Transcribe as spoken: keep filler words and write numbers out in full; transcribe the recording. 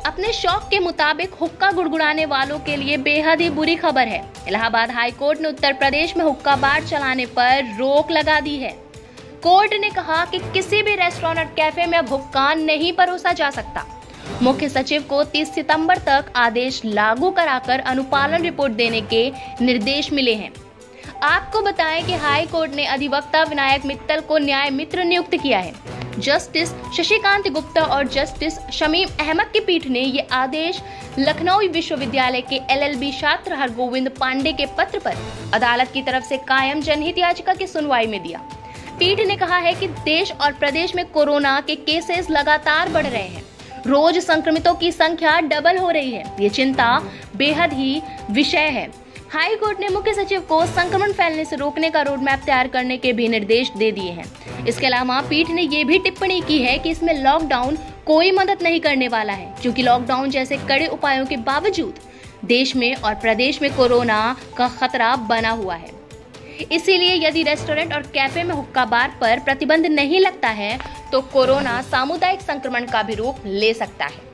अपने शौक के मुताबिक हुक्का गुड़गुड़ाने वालों के लिए बेहद ही बुरी खबर है। इलाहाबाद हाई कोर्ट ने उत्तर प्रदेश में हुक्का बार चलाने पर रोक लगा दी है। कोर्ट ने कहा कि किसी भी रेस्टोरेंट और कैफे में अब हुक्का नहीं परोसा जा सकता। मुख्य सचिव को तीस सितंबर तक आदेश लागू कराकर अनुपालन रिपोर्ट देने के निर्देश मिले हैं। आपको बताएं कि हाई कोर्ट ने अधिवक्ता विनायक मित्तल को न्याय मित्र नियुक्त किया है। जस्टिस शशिकांत गुप्ता और जस्टिस शमीम अहमद की पीठ ने ये आदेश लखनऊ विश्वविद्यालय के एल एल बी छात्र हरगोविंद पांडे के पत्र पर अदालत की तरफ से कायम जनहित याचिका की सुनवाई में दिया। पीठ ने कहा है कि देश और प्रदेश में कोरोना के केसेस लगातार बढ़ रहे हैं। रोज संक्रमितों की संख्या डबल हो रही है। ये चिंता बेहद ही विषय है। हाई कोर्ट ने मुख्य सचिव को संक्रमण फैलने से रोकने का रोड मैप तैयार करने के भी निर्देश दे दिए हैं। इसके अलावा पीठ ने ये भी टिप्पणी की है कि इसमें लॉकडाउन कोई मदद नहीं करने वाला है, क्योंकि लॉकडाउन जैसे कड़े उपायों के बावजूद देश में और प्रदेश में कोरोना का खतरा बना हुआ है। इसीलिए यदि रेस्टोरेंट और कैफे में हुक्का बार पर प्रतिबंध नहीं लगता है तो कोरोना सामुदायिक संक्रमण का भी रूप ले सकता है।